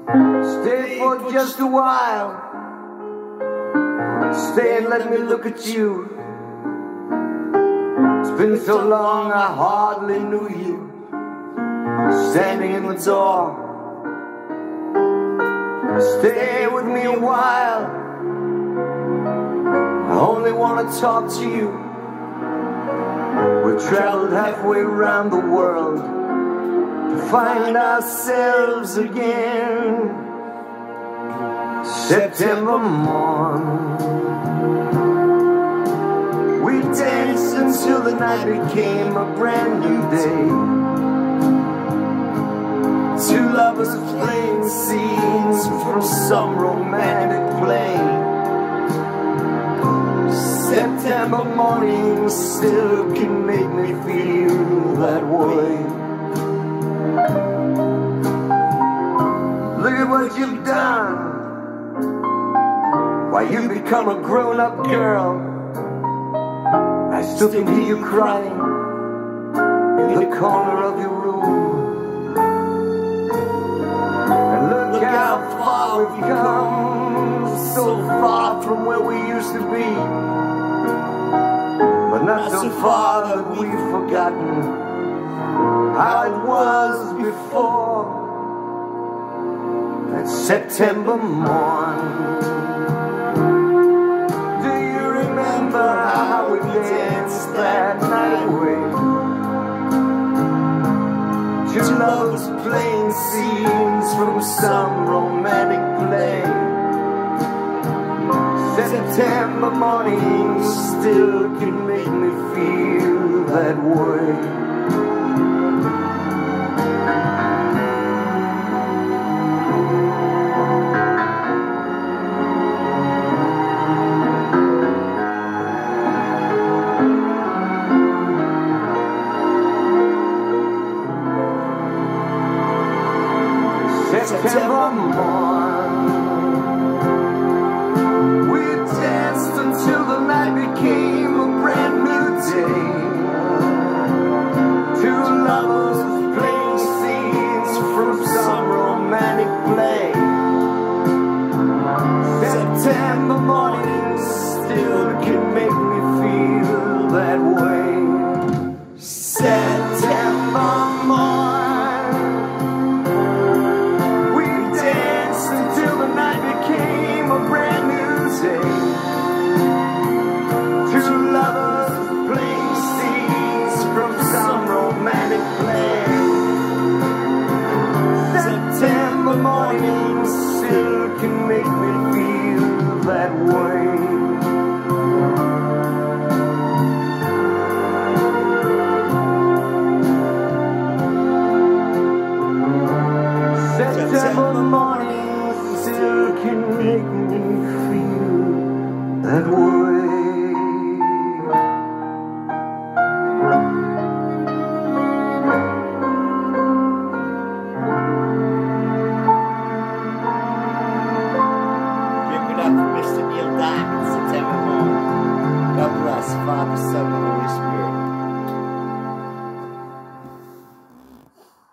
Stay for just a while. Stay and let me look at you. It's been so long I hardly knew you. Standing in the door. Stay with me a while. I only want to talk to you. We've traveled halfway around the world to find ourselves again. September morn, we danced until the night became a brand new day. Two lovers playing scenes from some romantic play. September morning still can make me feel that way. Look at what you've done. Why, you become a grown-up girl. I still can hear you crying in the corner of your room. And look how far we've come, so far from where we used to be, but not so far that we've forgotten how it was before. That September morn, do you remember how we danced that night away? Two lovers playing scenes from some romantic play. September morning still can make me feel that way. September morn, we danced until the night became a brand new day. Two lovers playing scenes from some romantic play. September morning still can make me feel that way. September morn, became a brand new day. Two lovers playing scenes from some romantic play. September morning still can make me feel that way. September morning still can make me feel that way. Give it up for Mr. Neil Diamond, September morning. God bless, Father, Son, and